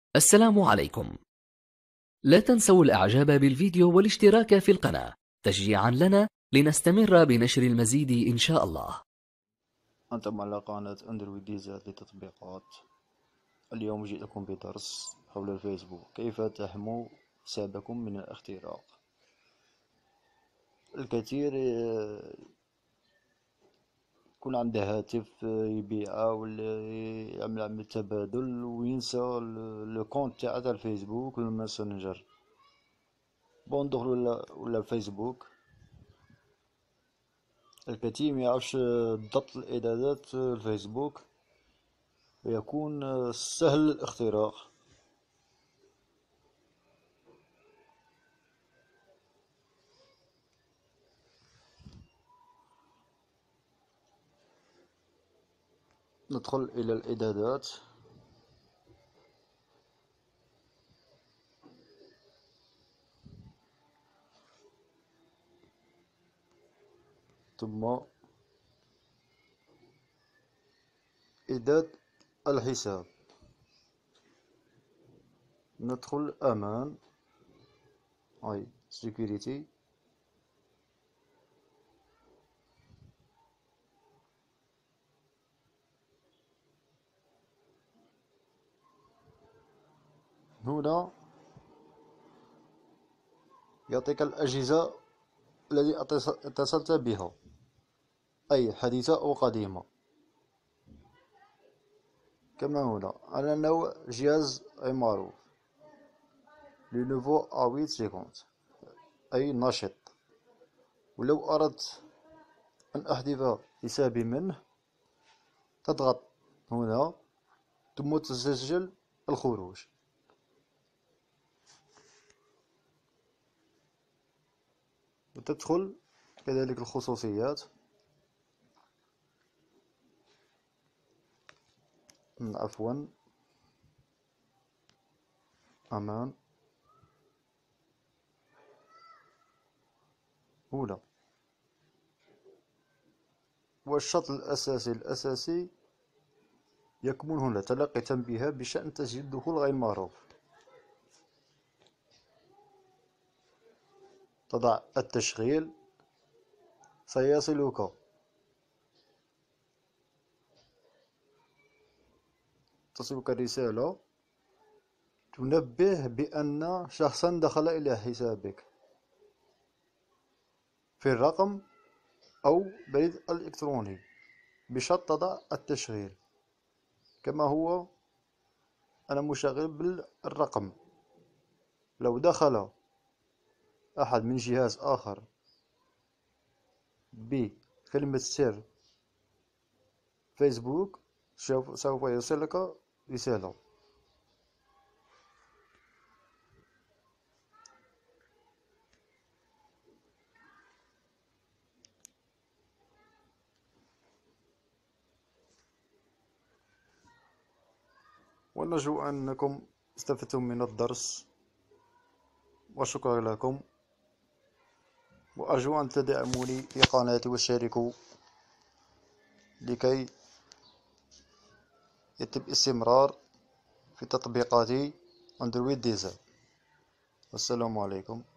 السلام عليكم. لا تنسوا الإعجاب بالفيديو والاشتراك في القناة تشجيعا لنا لنستمر بنشر المزيد إن شاء الله. أنتم على قناة أندرويد ديزا للتطبيقات. اليوم جئتكم بدرس حول الفيسبوك، كيف تحموا حسابكم من الاختراق. الكثير يكون عنده هاتف يبيعه ولا يعمل عمل تبادل وينسى لو كونت تاع الفيسبوك والماسنجر. ندخل ولا الفيسبوك، الكثير ميعرفش ضبط الإعدادات الفيسبوك ويكون سهل الاختراق. ندخل إلى الإعدادات، ثم إعداد الحساب. ندخل أمان، أي security، هنا يعطيك الأجهزة التي اتصلت بها، أي حديثة أو قديمة. كما هنا على نوع جهاز أي معروف، لنوفو أويت سيكونت أي نشط. ولو أردت أن أحذف حسابي منه تضغط هنا ثم تسجل الخروج. وتدخل كذلك الخصوصيات، عفوا أمان أولى. والشرط الأساسي يكمن هنا تلقي تنبيهات بشأن تسجيل دخول غير معروف. تضع التشغيل، سيصلك رسالة تنبه بأن شخصا دخل إلى حسابك في الرقم أو بريد الإلكتروني، بشرط تضع التشغيل. كما هو أنا مشغل بالرقم، لو دخل أحد من جهاز آخر بكلمة سر فيسبوك سوف يصلك رسالة. ونرجو أنكم استفدتم من الدرس، وشكرا لكم. وأرجو أن تدعموني في قناتي وتشاركوا لكي يتم استمرار في تطبيقات أندرويد ديزل. والسلام عليكم.